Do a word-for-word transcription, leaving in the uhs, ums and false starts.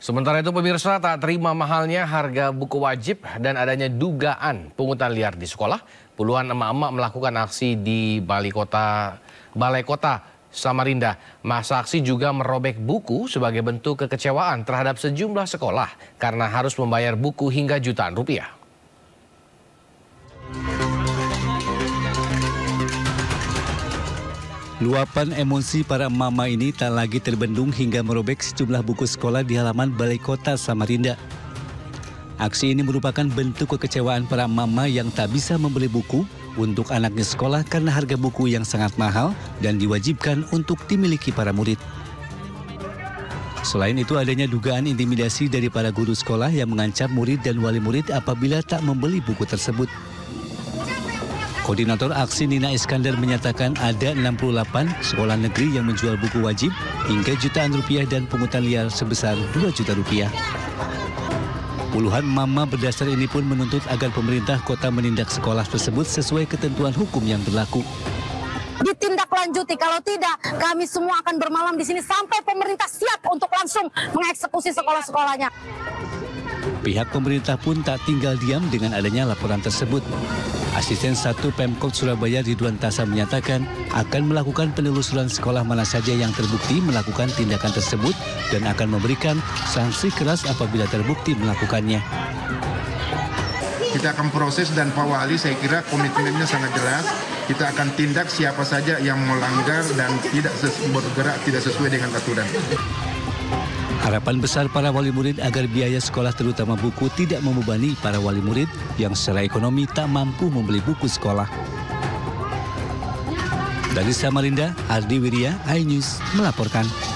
Sementara itu pemirsa, tak terima mahalnya harga buku wajib dan adanya dugaan pungutan liar di sekolah, puluhan emak-emak melakukan aksi di Balai Kota, Balai Kota Samarinda. Masa aksi juga merobek buku sebagai bentuk kekecewaan terhadap sejumlah sekolah karena harus membayar buku hingga jutaan rupiah. Luapan emosi para mama ini tak lagi terbendung hingga merobek sejumlah buku sekolah di halaman Balai Kota Samarinda. Aksi ini merupakan bentuk kekecewaan para mama yang tak bisa membeli buku untuk anaknya sekolah karena harga buku yang sangat mahal dan diwajibkan untuk dimiliki para murid. Selain itu, adanya dugaan intimidasi dari para guru sekolah yang mengancam murid dan wali murid apabila tak membeli buku tersebut. Koordinator aksi Nina Iskandar menyatakan ada enam puluh delapan sekolah negeri yang menjual buku wajib hingga jutaan rupiah dan pungutan liar sebesar dua juta rupiah. Puluhan mama berdasar ini pun menuntut agar pemerintah kota menindak sekolah tersebut sesuai ketentuan hukum yang berlaku. Ditindaklanjuti, kalau tidak kami semua akan bermalam di sini sampai pemerintah siap untuk langsung mengeksekusi sekolah-sekolahnya. Pihak pemerintah pun tak tinggal diam dengan adanya laporan tersebut. Asisten satu Pemkot Surabaya Ridwan Tasa menyatakan akan melakukan penelusuran sekolah mana saja yang terbukti melakukan tindakan tersebut dan akan memberikan sanksi keras apabila terbukti melakukannya. Kita akan proses dan Pak Wali saya kira komitmennya sangat jelas. Kita akan tindak siapa saja yang melanggar dan tidak bergerak tidak sesuai dengan aturan. Harapan besar para wali murid agar biaya sekolah terutama buku tidak membebani para wali murid yang secara ekonomi tak mampu membeli buku sekolah. Dari Samarinda, Ardi Wirya, iNews melaporkan.